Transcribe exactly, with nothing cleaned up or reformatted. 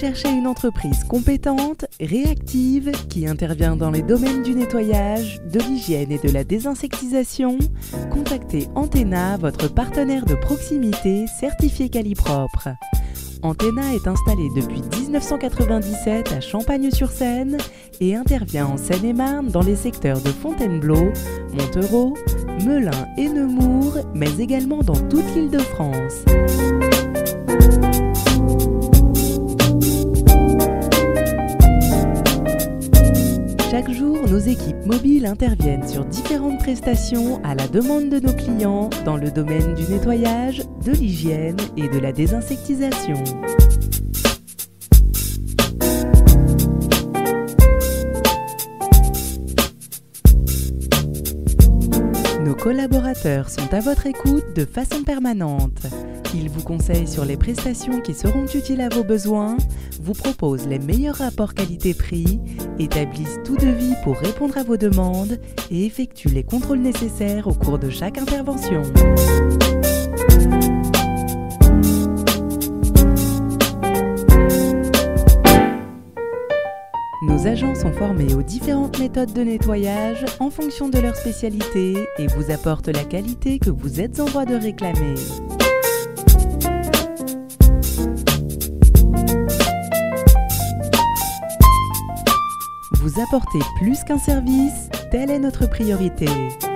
cherchez une entreprise compétente, réactive, qui intervient dans les domaines du nettoyage, de l'hygiène et de la désinsectisation, contactez Antena, votre partenaire de proximité certifié Qualipropre. Antena est installé depuis mille neuf cent quatre-vingt-dix-sept à Champagne-sur-Seine et intervient en Seine-et-Marne dans les secteurs de Fontainebleau, Montereau, Melun et Nemours, mais également dans toute l'Île-de-France. Chaque jour, nos équipes mobiles interviennent sur différentes prestations à la demande de nos clients dans le domaine du nettoyage, de l'hygiène et de la désinsectisation. Nos collaborateurs sont à votre écoute de façon permanente. Ils vous conseillent sur les prestations qui seront utiles à vos besoins, vous proposent les meilleurs rapports qualité-prix, établissent tout devis pour répondre à vos demandes et effectuent les contrôles nécessaires au cours de chaque intervention. Nos agents sont formés aux différentes méthodes de nettoyage en fonction de leur spécialité et vous apportent la qualité que vous êtes en droit de réclamer. Vous apportez plus qu'un service, telle est notre priorité.